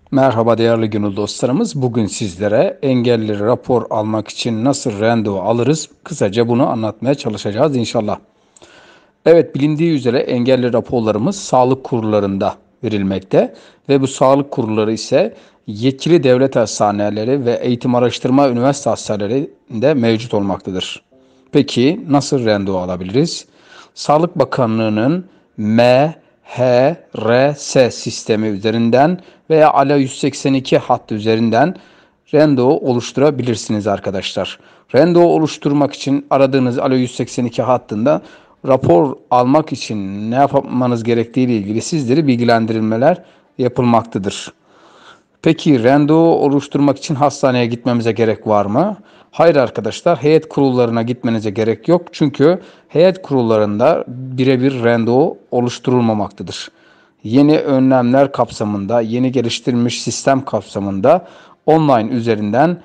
Merhaba değerli gönül dostlarımız. Bugün sizlere engelli rapor almak için nasıl randevu alırız? Kısaca bunu anlatmaya çalışacağız inşallah. Evet, bilindiği üzere engelli raporlarımız sağlık kurullarında verilmekte ve bu sağlık kurulları ise yetkili devlet hastaneleri ve eğitim araştırma üniversite hastanelerinde mevcut olmaktadır. Peki nasıl randevu alabiliriz? Sağlık Bakanlığı'nın MHRS sistemi üzerinden veya ALA 182 hattı üzerinden randevu oluşturabilirsiniz arkadaşlar. Randevu oluşturmak için aradığınız ALA 182 hattında rapor almak için ne yapmanız gerektiği ile ilgili sizleri bilgilendirilmeler yapılmaktadır. Peki randevu oluşturmak için hastaneye gitmemize gerek var mı? Hayır arkadaşlar, heyet kurullarına gitmenize gerek yok. Çünkü heyet kurullarında birebir randevu oluşturulmamaktadır. Yeni önlemler kapsamında, yeni geliştirilmiş sistem kapsamında online üzerinden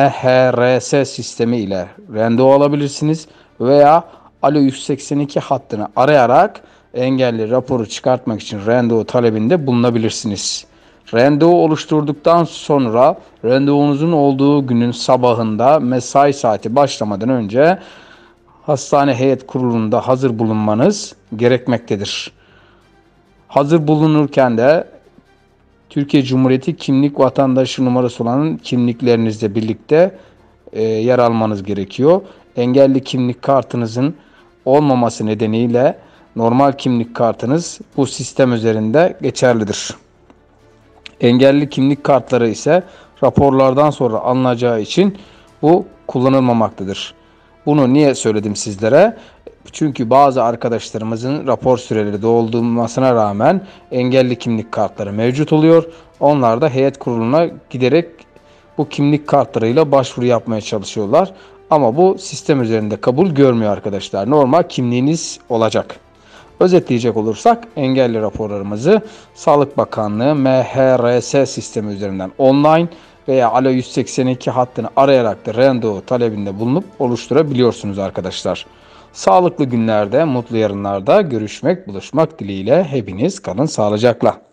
MHRS sistemi ile randevu alabilirsiniz veya Alo 182 hattını arayarak engelli raporu çıkartmak için randevu talebinde bulunabilirsiniz. Randevu oluşturduktan sonra randevunuzun olduğu günün sabahında mesai saati başlamadan önce hastane heyet kurulunda hazır bulunmanız gerekmektedir. Hazır bulunurken de Türkiye Cumhuriyeti kimlik vatandaşı numarası olan kimliklerinizle birlikte yer almanız gerekiyor. Engelli kimlik kartınızın olmaması nedeniyle normal kimlik kartınız bu sistem üzerinde geçerlidir. Engelli kimlik kartları ise raporlardan sonra alınacağı için bu kullanılmamaktadır. Bunu niye söyledim sizlere? Çünkü bazı arkadaşlarımızın rapor süreleri doldurmasına rağmen engelli kimlik kartları mevcut oluyor. Onlar da heyet kuruluna giderek bu kimlik kartlarıyla başvuru yapmaya çalışıyorlar. Ama bu sistem üzerinde kabul görmüyor arkadaşlar. Normal kimliğiniz olacak. Özetleyecek olursak engelli raporlarımızı Sağlık Bakanlığı MHRS sistemi üzerinden online veya Alo 182 hattını arayarak da randevu talebinde bulunup oluşturabiliyorsunuz arkadaşlar. Sağlıklı günlerde, mutlu yarınlarda görüşmek, buluşmak dileğiyle hepiniz kalın sağlıcakla.